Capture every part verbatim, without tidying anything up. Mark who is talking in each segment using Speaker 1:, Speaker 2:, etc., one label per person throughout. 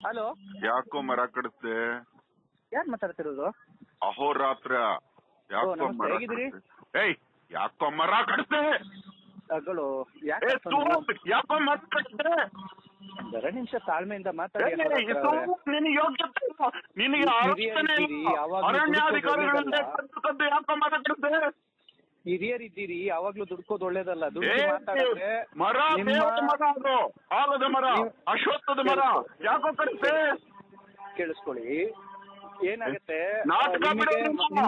Speaker 1: Hello,
Speaker 2: ಯಾಕೋ ಮರ ಕಡಿಸ್ದೆ?
Speaker 1: ಯಾರು ಮಾತಾಡ್ತಿರೋದು?
Speaker 2: ಅಹೋರಾತ್ರ ಯಾಕೋ
Speaker 1: ನಮಸ್ತೆ,
Speaker 2: ಮರ
Speaker 1: ಹೇಗಿದ್ದೀರಿ?
Speaker 2: ಕಡಿಸ್ದೆ? ಏಯ್ ಯಾಕೋ ಮರ ಕಡಿಸ್ದೆ?
Speaker 1: ಅಗಳು
Speaker 2: ಏ,
Speaker 1: ಯಾಕೆ
Speaker 2: ಸುಮ್ಮನೆ ಯಾಕೋ ಮರ ಕಡಿಸ್ದೆ?
Speaker 1: ಎರಡು ನಿಮಿಷ ತಾಳ್ಮೆಯಿಂದ ಮಾತಾಡಿ.
Speaker 2: ಏಯ್, ಸುಮ್ಮನೆ ನಿನಗೆ ಯೋಗ್ಯತೆ ಇಲ್ಲ, ನಿನಗೆ ಆಲೋಚನೆ ಇಲ್ಲ. ಅರಣ್ಯಾಧಿಕಾರಿಗಳಿಂದ ಕದ್ದು ಕದ್ದು ಯಾಕೋ ಮರ ಕಡಿಸ್ದೆ?
Speaker 1: ಹಿರಿಯರಿದ್ದೀರಿ, ಯಾವಾಗ್ಲೂ ದುಡ್ಕೋದು ಒಳ್ಳೇದಲ್ಲ. ದುಡ್ಡು
Speaker 2: ಏ,
Speaker 1: ಮಾತಾಡಿದ್ರೆ
Speaker 2: ಮರ ದೇವರ ಮರ, ಅದು ಆಲದ ಮರ, ಅಶ್ವತ್ಥದ ಮರ, ಯಾಕೋ ಕಡಿಸ್ದೆ?
Speaker 1: ಕೇಳಿಸ್ಕೊಳ್ಳಿ, ಏನಾಗುತ್ತೆ
Speaker 2: ನಾಟಕ
Speaker 1: ನಿಮಗೆ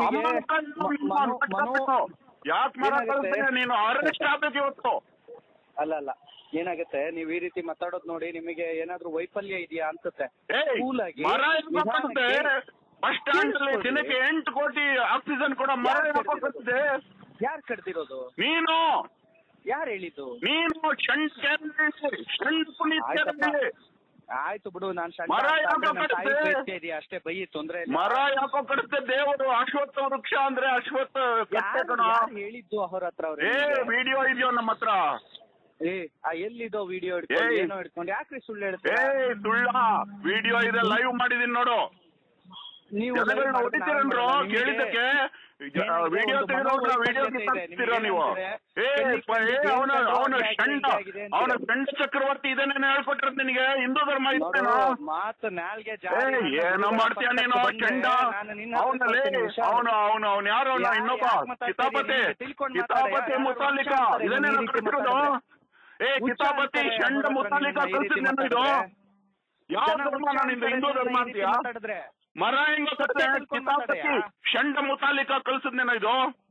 Speaker 2: ಯಾಕೆ ಮರ ಕಳಿಸ್ದೆ? ನೀನು ಅರೆಸ್ಟ್ ಆಗ್ಬೇಕು ಇವತ್ತು.
Speaker 1: ಅಲ್ಲ ಅಲ್ಲ ಏನಾಗುತ್ತೆ, ನೀವ್ ಈ ರೀತಿ ಮಾತಾಡೋದ್ ನೋಡಿ ನಿಮಗೆ ಏನಾದ್ರೂ ವೈಫಲ್ಯ ಇದೆಯಾ ಅನ್ಸುತ್ತೆ. ಕೂಲ್ ಆಗಿ
Speaker 2: ಮರ ಬಸ್ ಸ್ಟ್ಯಾಂಡ್ ಅಲ್ಲಿ ದಿನಕ್ಕೆ ಎಂಟು ಕೋಟಿ ಆಕ್ಸಿಜನ್ ಕೊಡೋ ಮರ ಯಾಕೋ ಕಳಿಸ್ದೆ?
Speaker 1: ಯಾರು ಕಡ್ದಿರೋದು?
Speaker 2: ನೀನು.
Speaker 1: ಯಾರು ಹೇಳಿದ್ದು?
Speaker 2: ನೀನು ಷಂಡ್ ಷಂಡ್ ಪುನೀತ್.
Speaker 1: ಆಯ್ತು ಬಿಡು, ನಾನ್
Speaker 2: ಮರ ಯಾಕೋ ಕಡಿಸ್ದೆ?
Speaker 1: ಇದೆಯಾ ಅಷ್ಟೇ, ಬೈ, ತೊಂದ್ರೆ ಇಲ್ಲ.
Speaker 2: ಮರ ಯಾಕೋ ಕಡಿಸ್ದೆ? ದೇವರು ಅಶ್ವತ್ಥ ವೃಕ್ಷ ಅಂದ್ರೆ ಅಶ್ವತ್ಥ
Speaker 1: ಹೇಳಿದ್ದು ಅವ್ರ ಹತ್ರ? ಅವ್ರೆ
Speaker 2: ಏ ವಿಡಿಯೋ ಇದೆಯೋ ನಮ್ಮ ಹತ್ರ?
Speaker 1: ಏ ಎಲ್ಲಿದೋ ವಿಡಿಯೋ ಹಿಡ್ಕೊಂಡು ಏನೋ ಹಿಡ್ಕೊಂಡು ಯಾಕ್ರಿ ಸುಳ್ಳು ಹೇಳ್ತೀರಾ?
Speaker 2: ಏ ಸುಳ್ಳ ವಿಡಿಯೋ ಇದೆ, ಲೈವ್ ಮಾಡಿದೀನಿ ನೋಡು.
Speaker 1: ನೀವು
Speaker 2: ಹೊಡಿತೀರನ್ರು ಕೇಳಿದ್ದಕ್ಕೆ ವಿಡಿಯೋ ತೆಗೆದೋಗ್ರ ವಿಡಿಯೋ ಕಿತ್ತೀರ ನೀವು. ಏ ಅವನ ಅವನ ಷಂಡ ಅವನ ಷಂಡ ಚಕ್ರವರ್ತಿ ಇದನ್ನೇನು ಹೇಳ್ಕೊಟ್ಟಿರೋದು ನಿನಗೆ? ಹಿಂದೂ ಧರ್ಮ ಇತ್ತೇನೋ?
Speaker 1: ಮಾತು ನಾಲ್ಗೆ
Speaker 2: ಏನೋ ಮಾಡ್ತೀಯ ನೀನು ಷಂಡ? ಅವನಲ್ಲಿ ಅವನು ಅವನು ಅವನು ಯಾರು ಇನ್ನೊಬ್ಬ ಕಿತಾಪತಿ ಕಿತಾಪತಿ ಮುತಾಲಿಕ ಇದನ್ನೇನು ಕಳಿಸಿರೋದು? ಏ ಕಿತಾಪತಿ ಷಂಡ ಮುತಾಲಿಕ ಕಳಿಸಿದ್ನೇನು ಇದು? ಯಾವ ಧರ್ಮ ನಿಂದು? ಹಿಂದೂ ಧರ್ಮ ಅಂತೀಯ? ಮರ ಹೆಂಗ ಕಿತಾಪತಿ ಷಂಡ ಮುತಾಲಿಕ ಕಳ್ಸಿದ್ನೇನ ಇದು?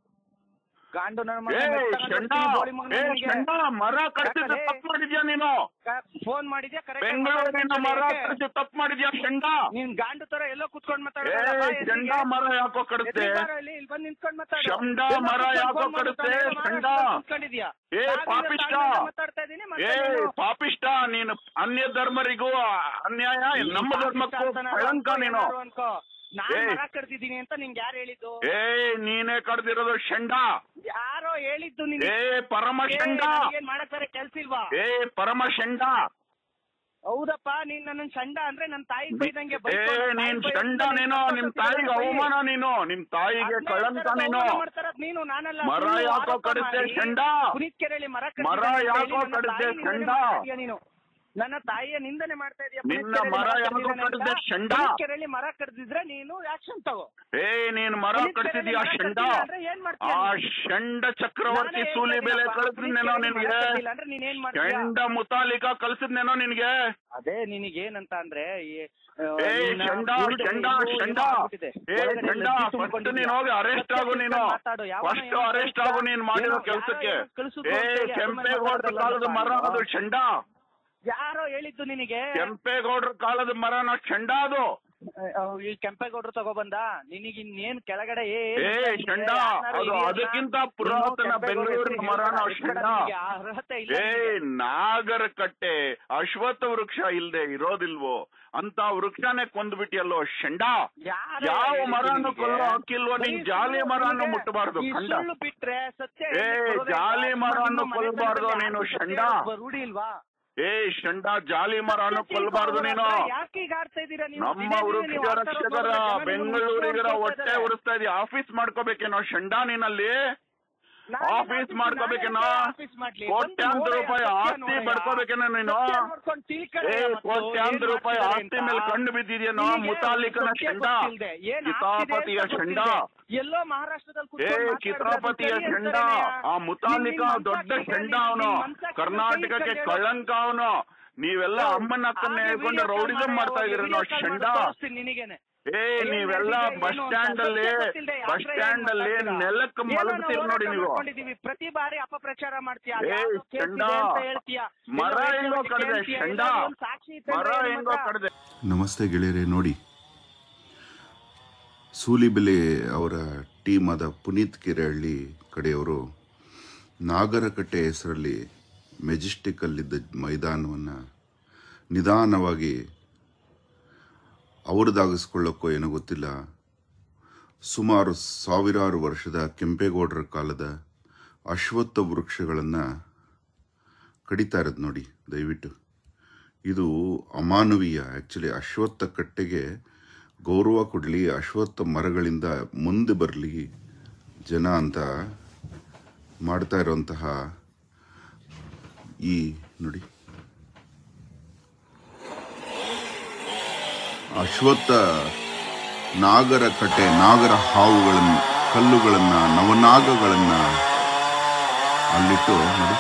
Speaker 2: ಷಂಡ ಮರ ಕಳಿಸಿದ ತಪ್ಪು ಮಾಡಿದ್ಯಾ ನೀನು?
Speaker 1: ಫೋನ್ ಮಾಡಿದ್ಯಾ?
Speaker 2: ಬೆಂಗಳೂರಿನ ಮರ ಕಳಿಸಿ ತಪ್ಪು ಮಾಡಿದ್ಯಾ ಷಂಡ?
Speaker 1: ನೀನ್ ಗಾಂಡು ತರ ಎಲ್ಲೋ ಕುತ್ಕೊಂಡ್ ಮಾತಾಡ.
Speaker 2: ಷಂಡ ಮರ ಯಾಕೋ ಕಡಿಸ್ದೆ? ಷಂಡ ಮರ ಯಾಕೋ ಕಡಿಸ್ದೆ? ಷಂಡ ಏ ಪಾಪಿಷ್ಟ, ಏ ಪಾಪಿಷ್ಟ ನೀನು. ಅನ್ಯ ಧರ್ಮರಿಗೂ ಅನ್ಯಾಯ, ನಮ್ಮ ಧರ್ಮಕ್ಕೂ ಕಳಂಕ ನೀನು.
Speaker 1: ಕಡ್ದಿದ್ದೀನಿ ಅಂತ ನಿಂಗೆ ಯಾರು ಹೇಳಿದ್ದು?
Speaker 2: ಏ ನೀನೇ ಕಡ್ದಿರೋದು ಷಂಡ.
Speaker 1: ಯಾರೋ ಹೇಳಿದ್ದು?
Speaker 2: ಏ ಪರಮ ಷಂಡ.
Speaker 1: ಏನ್ ಮಾಡಕ್ತಾರೆ ಕೆಲ್ಸ ಇಲ್ವಾ?
Speaker 2: ಏ ಪರಮ ಷಂಡ.
Speaker 1: ಹೌದಪ್ಪ, ನೀನ್ ನನ್ನ ಷಂಡ ಅಂದ್ರೆ ನನ್ ತಾಯಿ ಬೈದಂಗೆ.
Speaker 2: ಏ ನೀನ್ ಷಂಡ ನೀನು, ನಿಮ್ ತಾಯಿಗೆ ಅವಮಾನ ನೀನು, ನಿಮ್ ತಾಯಿಗೆ ಕಳಂಕ ನೀನು.
Speaker 1: ನೀನು ನಾನಲ್ಲ.
Speaker 2: ಮರ ಯಾಕೋ ಕಡಿಸ್ದೆ ಷಂಡ?
Speaker 1: ಪುನೀತ್ ಕೆರೆಯಲ್ಲಿ ಮರ
Speaker 2: ಮರ ಯಾಕೋ ಕಡಿಸ್ದೆ ಷಂಡ?
Speaker 1: ನೀನು ನನ್ನ ತಾಯಿಯ ನಿಂದನೆ ಮಾಡ್ತಾ ಇದೀಯ.
Speaker 2: ನಿನ್ನ ಮರ ಯಾಕೋ ಕಡಿಸ್ದೆ ಷಂಡ?
Speaker 1: ಕೆರೆಯಲ್ಲಿ ಮರ ಕಡ್ದಿದ್ರೆ ನೀನು ಆಕ್ಷನ್ ತಗೋ.
Speaker 2: ಏ ನೀನ್ ಮರ ಕಡಿಸಿದ್ಯಾ ಷಂಡ? ಆ ಷಂಡ ಚಕ್ರವರ್ತಿ ಸೂಲಿ ಬೆಲೆ ಕಳಿಸಿದ್ನೇನೋ ನಿನ್ಗೆ? ಷಂಡ ಮುತಾಲಿಕ ಕಳಿಸಿದ್ನೇನೋ ನಿನ್ಗೆ?
Speaker 1: ಅದೇ ನಿನಗೇನಂತ ಅಂದ್ರೆ
Speaker 2: ಏ ಷಂಡ ಷಂಡ ಷಂಡ ಏ ಷಂಡ ಫಸ್ಟ್ ನೀನ್ ಹೋಗಿ ಅರೆಸ್ಟ್ ಆಗು. ನೀನು ಫಸ್ಟ್ ಅರೆಸ್ಟ್ ಆಗು ನೀನ್ ಮಾಡಿರೋ ಕೆಲ್ಸಕ್ಕೆ. ಏ ಕೆಂಪೇಗೌಡರ ಕಾಲದ ಮರ ಅದು ಷಂಡ.
Speaker 1: ಯಾರೋ ಹೇಳಿದ್ದು ನಿನಗೆ?
Speaker 2: ಕೆಂಪೇಗೌಡರ ಕಾಲದ ಮರನ ಷಂಡ ಅದು.
Speaker 1: ಈ ಕೆಂಪೇಗೌಡರು ತಗೊಬಂದ ನಿನಗೆ ಇನ್ನೇನ್ ಕೆಳಗಡೆ?
Speaker 2: ಏ ಷಂಡ ಅದು ಅದಕ್ಕಿಂತ ಪುರಾತನ ಬೆಂಗಳೂರಿನ ಮರನ ಷಂಡ. ಏ ನಾಗರಕಟ್ಟೆ ಅಶ್ವತ್ಥ ವೃಕ್ಷ ಇಲ್ದೆ ಇರೋದಿಲ್ವೋ ಅಂತ ವೃಕ್ಷನೇ ಕೊಂದ್ಬಿಟ್ಟಿಯಲ್ಲೋ ಷಂಡ. ಯಾವ ಮರನು ಕೊಲ್ಲೋ ಹಕ್ಕಿಲ್ವೋ ನೀನ್? ಜಾಲಿ ಮರನ್ನು ಮುಟ್ಟಬಾರ್ದು ಖಂಡ. ಏ ಜಾಲಿ ಮರನ್ನು ಕೊಲ್ಲಬಾರ್ದು ನೀನು ಷಂಡ.
Speaker 1: ರೂಢಿ ಇಲ್ವಾ?
Speaker 2: ಏ ಷಂಡ ಜಾಲಿ ಮರನ್ನು ಕೊಲ್ಲಬಾರ್ದು ನೀನು. ನಮ್ಮ ವೃಕ್ಷ ರಕ್ಷಕರ ಬೆಂಗಳೂರಿಗರ ಹೊಟ್ಟೆ ಉರಿಸ್ತಾ ಇದೀಯ. ಆಫೀಸ್ ಮಾಡ್ಕೋಬೇಕೇನೋ ಷಂಡ ನೀನಲ್ಲಿ? ಆಫೀಸ್ ಮಾಡ್ಕೋಬೇಕೇನೋ? ಕೋಟ್ಯಾಂತರ ರೂಪಾಯಿ ಆಸ್ತಿ ಬಡ್ಕೋಬೇಕೇನೋ ನೀನು? ಏ ಕೋಟ್ಯಾಂತರ ರೂಪಾಯಿ ಆಸ್ತಿ ಮೇಲೆ ಕಂಡು ಬಿದ್ದಿದ್ಯೇನೋ ಮುತಾಲಿಕನ ಷಂಡ, ಕಿತಾಪತಿಯ ಷಂಡ.
Speaker 1: ಎಲ್ಲೋ ಮಹಾರಾಷ್ಟ್ರದಲ್ಲಿ
Speaker 2: ಏ ಕಿತಾಪತಿಯ ಷಂಡ, ಆ ಮುತಾಲಿಕ ದೊಡ್ಡ ಷಂಡ ಅವನು. ಕರ್ನಾಟಕಕ್ಕೆ ಕಳಂಕ ಅವನು. ನೀವೆಲ್ಲ ಅಮ್ಮನ ಅಕ್ಕನ್ನ ಹೇಳ್ಕೊಂಡು ರೌಡಿಸಂ ಮಾಡ್ತಾ ಇದೀರ ನಾವು ಷಂಡ. ಏ ನೀವೆಲ್ಲ ಬಸ್ ಸ್ಟ್ಯಾಂಡ್ ಅಲ್ಲಿ ಬಸ್ ಸ್ಟ್ಯಾಂಡ್ ಅಲ್ಲಿ ನೆಲಕ್ಕೆ ಮಲಗ್ತೀರಿ ನೋಡಿ ನೀವು.
Speaker 1: ಪ್ರತಿ ಬಾರಿ ಅಪಪ್ರಚಾರ ಮಾಡ್ತೀಯ.
Speaker 2: ಏ ಷಂಡ ಮರ ಹೆಂಗೋ ಕಡ್ದೆ ಷಂಡ, ಮರ ಹೆಂಗೋ ಕಡ್ದೆ.
Speaker 3: ನಮಸ್ತೆ ಗೆಳೆಯರೆ. ನೋಡಿ, ಸೂಲಿಬೆಲೆ ಅವರ ಟೀಮ್ ಆದ ಪುನೀತ್ ಕೆರೆಹಳ್ಳಿ ಕಡೆಯವರು ನಾಗರಕಟ್ಟೆ ಹೆಸರಲ್ಲಿ ಮೆಜೆಸ್ಟಿಕ್ಕಲ್ಲಿದ್ದ ಮೈದಾನವನ್ನು ನಿಧಾನವಾಗಿ ಅವ್ರದ್ದಾಗಿಸ್ಕೊಳ್ಳೋಕ್ಕೋ ಏನೋ ಗೊತ್ತಿಲ್ಲ, ಸುಮಾರು ಸಾವಿರಾರು ವರ್ಷದ ಕೆಂಪೇಗೌಡರ ಕಾಲದ ಅಶ್ವತ್ಥ ವೃಕ್ಷಗಳನ್ನು ಕಡಿತಾ ಇರೋದು ನೋಡಿ. ದಯವಿಟ್ಟು ಇದು ಅಮಾನವೀಯ. ಆ್ಯಕ್ಚುಲಿ ಅಶ್ವತ್ಥ ಕಟ್ಟೆಗೆ ಗೌರವ ಕೊಡಲಿ, ಅಶ್ವತ್ಥ ಮರಗಳಿಂದ ಮುಂದೆ ಬರಲಿ ಜನ ಅಂತ ಮಾಡ್ತಾ ಇರೋಂತಹ ಈ ನೋಡಿ ಅಶ್ವತ್ಥ ನಾಗರ ಕಟ್ಟೆ, ನಾಗರ ಹಾವುಗಳನ್ನು, ಕಲ್ಲುಗಳನ್ನು, ನವನಾಗಗಳನ್ನು ಅಲ್ಲಿಟ್ಟು ನೋಡಿ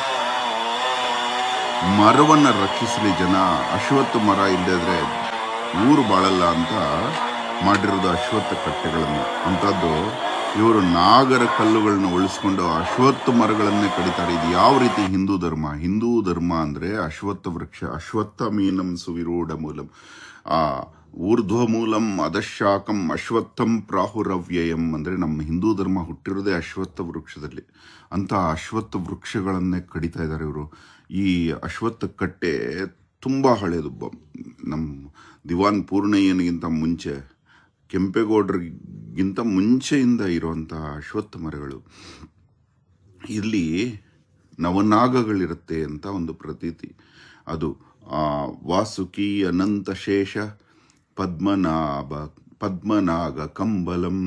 Speaker 3: ಮರವನ್ನು ರಕ್ಷಿಸಲಿ ಜನ. ಅಶ್ವತ್ಥ ಮರ ಇಲ್ಲದ್ರೆ ಊರು ಬಾಳಲ್ಲ ಅಂತ ಮಾಡಿರೋದು ಅಶ್ವತ್ಥ ಕಟ್ಟೆಗಳನ್ನು. ಅಂಥದ್ದು ಇವರು ನಾಗರ ಕಲ್ಲುಗಳನ್ನ ಉಳಿಸ್ಕೊಂಡು ಅಶ್ವತ್ಥ ಮರಗಳನ್ನೇ ಕಡಿತಾರೆ. ಇದು ಯಾವ ರೀತಿ ಹಿಂದೂ ಧರ್ಮ? ಹಿಂದೂ ಧರ್ಮ ಅಂದರೆ ಅಶ್ವತ್ಥ ವೃಕ್ಷ, ಅಶ್ವತ್ಥ ಮೀನಂ ಸುವಿರೂಢ ಮೂಲಂ, ಆ ಊರ್ಧ್ವ ಮೂಲಂ ಅಧಶಾಕಂ ಅಶ್ವತ್ಥಂ ಪ್ರಾಹುರವ್ಯಯಂ. ಅಂದರೆ ನಮ್ಮ ಹಿಂದೂ ಧರ್ಮ ಹುಟ್ಟಿರೋದೇ ಅಶ್ವತ್ಥ ವೃಕ್ಷದಲ್ಲಿ. ಅಂತ ಅಶ್ವತ್ಥ ವೃಕ್ಷಗಳನ್ನೇ ಕಡಿತಾ ಇದ್ದಾರೆ ಇವರು. ಈ ಅಶ್ವತ್ಥ ಕಟ್ಟೆ ತುಂಬ ಹಳೆಯದು. ನಮ್ಮ ದಿವಾನ್ ಪೂರ್ಣಯ್ಯನಿಗಿಂತ ಮುಂಚೆ, ಕೆಂಪೇಗೌಡರಿಗಿಂತ ಮುಂಚೆಯಿಂದ ಇರುವಂತಹ ಅಶ್ವತ್ಥ ಮರಗಳು. ಇಲ್ಲಿ ನವನಾಗಗಳಿರುತ್ತೆ ಅಂತ ಒಂದು ಪ್ರತೀತಿ. ಅದು ವಾಸುಕಿ ಅನಂತ ಶೇಷ ಪದ್ಮನಾಭ ಪದ್ಮನಾಗ ಕಂಬಲಂ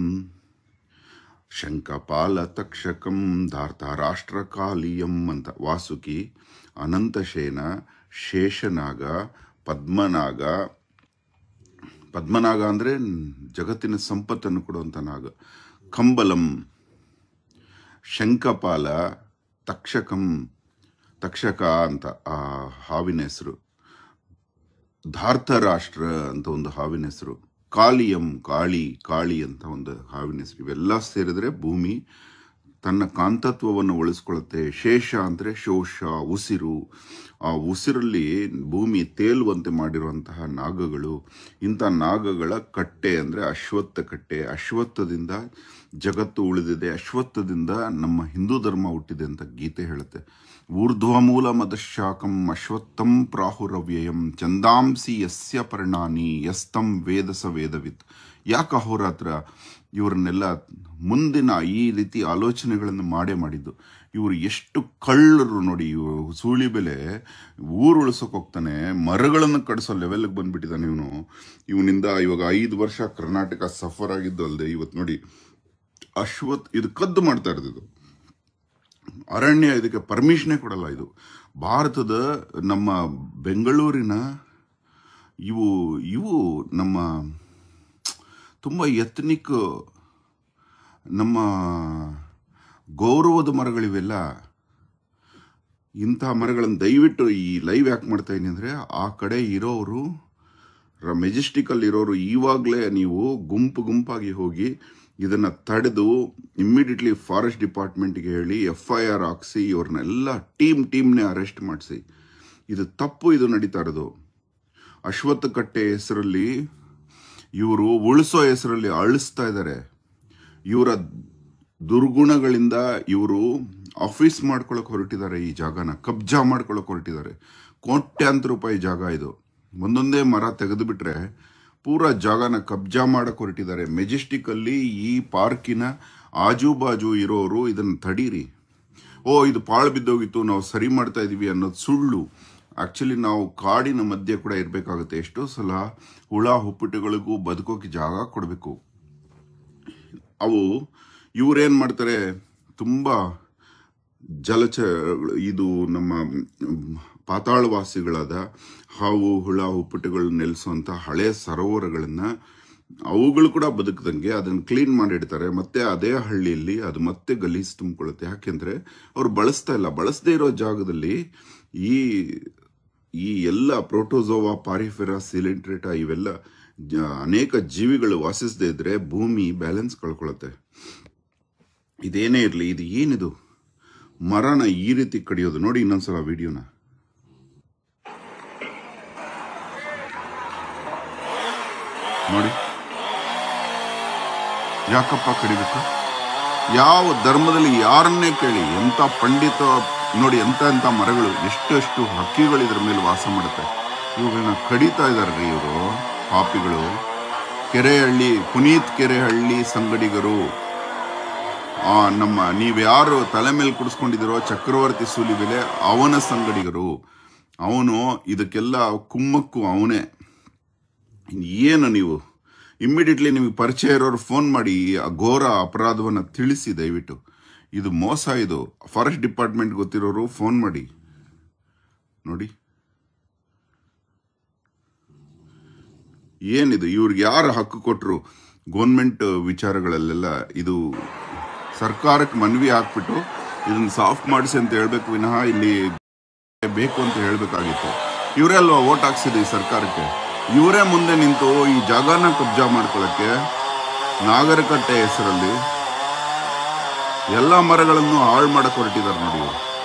Speaker 3: ಶಂಖಪಾಲ ತಕ್ಷಕಂ ಧಾರ್ತಾರಾಷ್ಟ್ರಕಾಲಿಯಂ ಅಂತ. ವಾಸುಕಿ, ಅನಂತಶೇನ, ಶೇಷನಾಗ, ಪದ್ಮನಾಗ. ಪದ್ಮನಾಗ ಅಂದರೆ ಜಗತ್ತಿನ ಸಂಪತ್ತನ್ನು ಕೊಡುವಂಥ ನಾಗ. ಕಂಬಲಂ, ಶಂಖಪಾಲ, ತಕ್ಷಕಂ, ತಕ್ಷಕ ಅಂತ ಆ ಹಾವಿನ ಹೆಸರು. ಧಾರ್ತರಾಷ್ಟ್ರ ಅಂತ ಒಂದು ಹಾವಿನ ಹೆಸರು. ಕಾಳಿಯಂ, ಕಾಳಿ, ಕಾಳಿ ಅಂತ ಒಂದು ಹಾವಿನ ಹೆಸರು. ಇವೆಲ್ಲ ಸೇರಿದ್ರೆ ಭೂಮಿ ತನ್ನ ಕಾಂತತ್ವವನ್ನು ಉಳಿಸ್ಕೊಳ್ಳುತ್ತೆ. ಶೇಷ ಅಂದರೆ ಶೋಷ, ಉಸಿರು. ಆ ಉಸಿರಲ್ಲಿ ಭೂಮಿ ತೇಲುವಂತೆ ಮಾಡಿರುವಂತಹ ನಾಗಗಳು. ಇಂಥ ನಾಗಗಳ ಕಟ್ಟೆ ಅಂದರೆ ಅಶ್ವತ್ಥ ಕಟ್ಟೆ. ಅಶ್ವತ್ಥದಿಂದ ಜಗತ್ತು ಉಳಿದಿದೆ, ಅಶ್ವತ್ಥದಿಂದ ನಮ್ಮ ಹಿಂದೂ ಧರ್ಮ ಹುಟ್ಟಿದೆ ಅಂತ ಗೀತೆ ಹೇಳುತ್ತೆ. ಊರ್ಧ್ವ ಮೂಲ ಮದಶಾಕಂ ಅಶ್ವತ್ಥಂ ಪ್ರಾಹುರವ್ಯಯಂ ಚಂದಾಂಸಿ ಯಸ್ಯ ಪರ್ಣಾನಿ ಯಸ್ತಂ ವೇದಸ ವೇದವಿತ್. ಯಾಕೆ ಅಹೋರಾತ್ರ ಇವರನ್ನೆಲ್ಲ ಮುಂದಿನ ಈ ರೀತಿ ಆಲೋಚನೆಗಳನ್ನು ಮಾಡೇ ಮಾಡಿದ್ದು? ಇವರು ಎಷ್ಟು ಕಳ್ಳರು ನೋಡಿ. ಇವರು ಸೂಳಿ ಬೆಲೆ ಊರು ಉಳಿಸೋಕೆ ಹೋಗ್ತಾನೆ, ಮರಗಳನ್ನು ಕಡಿಸೋ ಲೆವೆಲ್ಗೆ ಬಂದ್ಬಿಟ್ಟಿದ್ದಾನೆ ಇವನು. ಇವನಿಂದ ಇವಾಗ ಐದು ವರ್ಷ ಕರ್ನಾಟಕ ಸಫರ್ ಆಗಿದ್ದು ಅಲ್ಲದೆ ಇವತ್ತು ನೋಡಿ ಅಶ್ವತ್ಥ ಇದು ಕದ್ದು ಮಾಡ್ತಾ ಇರೋದು. ಅರಣ್ಯ ಇದಕ್ಕೆ ಪರ್ಮಿಷನೇ ಕೊಡಲ್ಲ. ಇದು ಭಾರತದ ನಮ್ಮ ಬೆಂಗಳೂರಿನ ಇವು ಇವು ನಮ್ಮ ತುಂಬ ಎತ್ನಿಕ್ ನಮ್ಮ ಗೌರವದ ಮರಗಳಿವೆಲ್ಲ. ಇಂಥ ಮರಗಳನ್ನು ದಯವಿಟ್ಟು ಈ ಲೈವ್ ಯಾಕೆ ಮಾಡ್ತಾ ಇದ್ದೀನಿ ಅಂದರೆ, ಆ ಕಡೆ ಇರೋರು, ಮೆಜೆಸ್ಟಿಕಲ್ಲಿ ಇರೋರು ಇವಾಗಲೇ ನೀವು ಗುಂಪು ಗುಂಪಾಗಿ ಹೋಗಿ ಇದನ್ನು ತಡೆದು ಇಮ್ಮಿಡಿಯೇಟ್ಲಿ ಫಾರೆಸ್ಟ್ ಡಿಪಾರ್ಟ್ಮೆಂಟ್ಗೆ ಹೇಳಿ ಎಫ್ ಐ ಆರ್ ಹಾಕ್ಸಿ ಇವ್ರನ್ನೆಲ್ಲ ಟೀಮ್ ಟೀಮ್ನೇ ಅರೆಸ್ಟ್ ಮಾಡಿಸಿ. ಇದು ತಪ್ಪು. ಇದು ನಡೀತಾ ಇರೋದು ಅಶ್ವತ್ಥ ಕಟ್ಟೆ ಹೆಸರಲ್ಲಿ ಇವರು ಉಳಿಸೋ ಹೆಸರಲ್ಲಿ ಅಳಿಸ್ತಾ ಇದ್ದಾರೆ. ಇವರ ದುರ್ಗುಣಗಳಿಂದ ಇವರು ಆಫೀಸ್ ಮಾಡ್ಕೊಳಕ್ಕೆ ಹೊರಟಿದ್ದಾರೆ. ಈ ಜಾಗನ ಕಬ್ಜಾ ಮಾಡ್ಕೊಳಕ್ಕೆ ಹೊರಟಿದ್ದಾರೆ. ಕೋಟ್ಯಾಂತರ ರೂಪಾಯಿ ಜಾಗ ಇದು. ಒಂದೊಂದೇ ಮರ ತೆಗೆದು ಬಿಟ್ರೆ ಪೂರ ಜಾಗನ ಕಬ್ಜಾ ಮಾಡಕ್ಕೆ ಹೊರಟಿದ್ದಾರೆ. ಮೆಜೆಸ್ಟಿಕಲ್ಲಿ ಈ ಪಾರ್ಕಿನ ಆಜು ಬಾಜು ಇರೋರು ಇದನ್ನು ತಡೀರಿ, ಓ ಇದು ಪಾಳು ಬಿದ್ದೋಗಿತ್ತು ನಾವು ಸರಿ ಮಾಡ್ತಾ ಇದೀವಿ ಅನ್ನೋದು ಸುಳ್ಳು. ಆ್ಯಕ್ಚುಲಿ ನಾವು ಕಾಡಿನ ಮಧ್ಯೆ ಕೂಡ ಇರಬೇಕಾಗುತ್ತೆ. ಎಷ್ಟೋ ಸಲ ಹುಳ ಹುಪ್ಪಟೆಗಳಿಗೂ ಬದುಕೋಕೆ ಜಾಗ ಕೊಡಬೇಕು. ಅವು ಇವರೇನು ಮಾಡ್ತಾರೆ, ತುಂಬ ಜಲಚ ಇದು ನಮ್ಮ ಪಾತಾಳವಾಸಿಗಳಾದ ಹಾವು ಹುಳ ಹುಪ್ಪಟೆಗಳು ನೆಲೆಸುವಂಥ ಹಳೆ ಸರೋವರಗಳನ್ನು ಅವುಗಳು ಕೂಡ ಬದುಕದಂಗೆ ಅದನ್ನು ಕ್ಲೀನ್ ಮಾಡಿಡ್ತಾರೆ. ಮತ್ತೆ ಅದೇ ಹಳ್ಳಿಯಲ್ಲಿ ಅದು ಮತ್ತೆ ಗಲೀಜು ತುಂಬಿಕೊಳ್ಳುತ್ತೆ. ಯಾಕೆಂದರೆ ಅವರು ಬಳಸ್ತಾ ಇಲ್ಲ. ಬಳಸದೇ ಇರೋ ಜಾಗದಲ್ಲಿ ಈ ಈ ಎಲ್ಲ ಪ್ರೋಟೋಜೋವಾ, ಪಾರಿಫೆರಾ, ಸಿಲಿಂಟ್ರೇಟಾ ಇವೆಲ್ಲ ಅನೇಕ ಜೀವಿಗಳು ವಾಸಿಸದೇ ಇದ್ರೆ ಭೂಮಿ ಬ್ಯಾಲೆನ್ಸ್ ಕಳ್ಕೊಳ್ಳುತ್ತೆ. ಇದೇನೇ ಇರಲಿ, ಇದು ಏನಿದು ಮರನ ಈ ರೀತಿ ಕಡಿಯೋದು ನೋಡಿ. ಇನ್ನೊಂದ್ಸಲ ವಿಡಿಯೋನ ನೋಡಿ. ಯಾಕಪ್ಪ ಕಡಿಬೇಕು? ಯಾವ ಧರ್ಮದಲ್ಲಿ ಯಾರನ್ನೇ ಕೇಳಿ, ಎಂಥ ಪಂಡಿತ ನೋಡಿ, ಎಂಥ ಎಂಥ ಮರಗಳು, ಎಷ್ಟೆಷ್ಟು ಹಕ್ಕಿಗಳು ಇದ್ರ ಮೇಲೆ ವಾಸ ಮಾಡುತ್ತೆ. ಇವುಗಳನ್ನ ಕಡಿತಾ ಇದ್ದಾರೆ ರೀ ಇವರು ಪಾಪಿಗಳು. ಕೆರೆಹಳ್ಳಿ ಪುನೀತ್ ಕೆರೆಹಳ್ಳಿ ಸಂಗಡಿಗರು, ಆ ನಮ್ಮ ನೀವ್ಯಾರು ತಲೆ ಮೇಲೆ ಕುಡಿಸ್ಕೊಂಡಿದ್ದೀರೋ ಚಕ್ರವರ್ತಿ ಸೂಲಿಬೆಲೆ ಅವನ ಸಂಗಡಿಗರು, ಅವನು ಇದಕ್ಕೆಲ್ಲ ಕುಮ್ಮಕ್ಕು ಅವನೇ. ಏನು ನೀವು ಇಮ್ಮಿಡಿಯೇಟ್ಲಿ ನಿಮಗೆ ಪರಿಚಯ ಇರೋರು ಫೋನ್ ಮಾಡಿ ಆ ಘೋರ ಅಪರಾಧವನ್ನು ತಿಳಿಸಿ ದಯವಿಟ್ಟು. ಇದು ಮೋಸ, ಇದು ಫಾರೆಸ್ಟ್ ಡಿಪಾರ್ಟ್ಮೆಂಟ್ ಗೊತ್ತಿರೋರು ಫೋನ್ ಮಾಡಿ. ನೋಡಿ ಏನಿದು, ಇವ್ರಿಗೆ ಯಾರು ಹಕ್ಕು ಕೊಟ್ಟರು ಗೌರ್ಮೆಂಟ್ ವಿಚಾರಗಳಲ್ಲೆಲ್ಲ? ಇದು ಸರ್ಕಾರಕ್ಕೆ ಮನವಿ ಹಾಕ್ಬಿಟ್ಟು ಇದನ್ನ ಸಾಫ್ಟ್ ಮಾಡಿಸಿ ಅಂತ ಹೇಳ್ಬೇಕು ವಿನಃ ಇಲ್ಲಿ ಬೇಕು ಅಂತ ಹೇಳ್ಬೇಕಾಗಿತ್ತು. ಇವರೇ ಅಲ್ವಾ ಓಟ್ ಹಾಕ್ಸಿದ್ರು ಈ ಸರ್ಕಾರಕ್ಕೆ. ಇವರೇ ಮುಂದೆ ನಿಂತು ಈ ಜಾಗನ ಕಬ್ಜಾ ಮಾಡ್ಕೊಳ್ಳಕ್ಕೆ ನಾಗರಕಟ್ಟೆ ಹೆಸರಲ್ಲಿ ಎಲ್ಲ ಮರಗಳನ್ನು ಹಾಳು ಮಾಡಕ್ ಹೊರಟಿದ್ದಾರೆ ನೋಡಿ.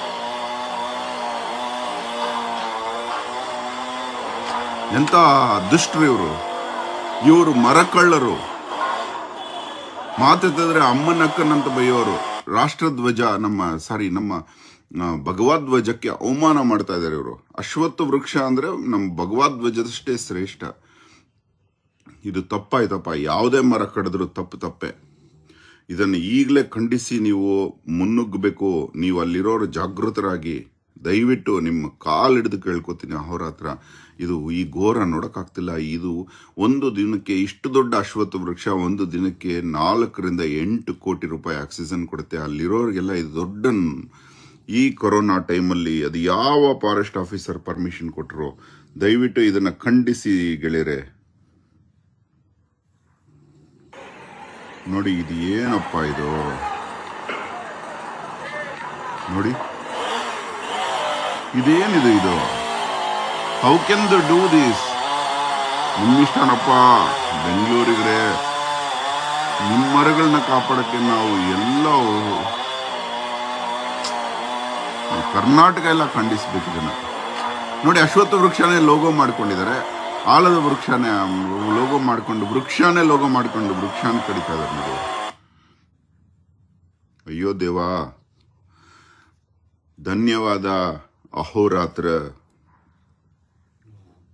Speaker 3: ಎಂತ ದುಷ್ಟರು ಇವರು. ಇವರು ಮರಕಳ್ಳರು. ಮಾತೆತ್ತಿದ್ರೆ ಅಮ್ಮನಕ್ಕನಂತ ಬೈಯೋರು. ರಾಷ್ಟ್ರಧ್ವಜ ನಮ್ಮ ಸಾರಿ ನಮ್ಮ ಭಗವದ್ಧ್ವಜಕ್ಕೆ ಅವಮಾನ ಮಾಡ್ತಾ ಇದ್ದಾರೆ ಇವರು. ಅಶ್ವತ್ಥ ವೃಕ್ಷ ಅಂದ್ರೆ ನಮ್ಮ ಭಗವದ್ಧ್ವಜದಷ್ಟೇ ಶ್ರೇಷ್ಠ. ಇದು ತಪ್ಪಾಯ್ತಪ್ಪ. ಯಾವುದೇ ಮರ ಕಡಿದ್ರು ತಪ್ಪು ತಪ್ಪೆ. ಇದನ್ನು ಈಗಲೇ ಖಂಡಿಸಿ ನೀವು ಮುನ್ನುಗ್ಗಬೇಕು. ನೀವು ಅಲ್ಲಿರೋರು ಜಾಗೃತರಾಗಿ ದಯವಿಟ್ಟು ನಿಮ್ಮ ಕಾಲು ಹಿಡಿದು ಕೇಳ್ಕೊತೀನಿ ಅವ್ರ ಹತ್ರ. ಇದು ಈ ಘೋರ ನೋಡೋಕ್ಕಾಗ್ತಿಲ್ಲ. ಇದು ಒಂದು ದಿನಕ್ಕೆ ಇಷ್ಟು ದೊಡ್ಡ ಅಶ್ವತ್ಥ ವೃಕ್ಷ ಒಂದು ದಿನಕ್ಕೆ ನಾಲ್ಕರಿಂದ ಎಂಟು ಕೋಟಿ ರೂಪಾಯಿ ಆಕ್ಸಿಜನ್ ಕೊಡುತ್ತೆ. ಅಲ್ಲಿರೋರಿಗೆಲ್ಲ ಇದು ದೊಡ್ಡ. ಈ ಕೊರೋನಾ ಟೈಮಲ್ಲಿ ಅದು ಯಾವ ಫಾರೆಸ್ಟ್ ಆಫೀಸರ್ ಪರ್ಮಿಷನ್ ಕೊಟ್ಟರು? ದಯವಿಟ್ಟು ಇದನ್ನ ಖಂಡಿಸಿ ಗೆಳೆಯರೆ. ನೋಡಿ ಇದು ಏನಪ್ಪ ಇದು ನೋಡಿ, ಇದೇನಿದು ಇದು? How can they do this? ನಿಮ್ಮಿಷ್ಟನಪ್ಪ ಬೆಂಗಳೂರಿಗರೆ. ನಿಮ್ಮ ಮರಗಳನ್ನ ಕಾಪಾಡಕ್ಕೆ ನಾವು ಎಲ್ಲ ಕರ್ನಾಟಕ ಎಲ್ಲ ಖಂಡಿಸ್ಬೇಕು ಇದನ್ನ. ನೋಡಿ ಅಶ್ವತ್ಥ ವೃಕ್ಷನೇ ಲೋಗೋ ಮಾಡ್ಕೊಂಡಿದ್ದಾರೆ. ಆಲದ ವೃಕ್ಷನೇ ಲೋಗೋ ಮಾಡ್ಕೊಂಡು ವೃಕ್ಷನೇ ಲೋಗೋ ಮಾಡ್ಕೊಂಡು ವೃಕ್ಷಾನ ಕಡಿತಾ ಇದ್ದಾರೆ ನೋಡಿ. ಅಯ್ಯೋ ದೇವಾ. ಧನ್ಯವಾದ. ಅಹೋರಾತ್ರ.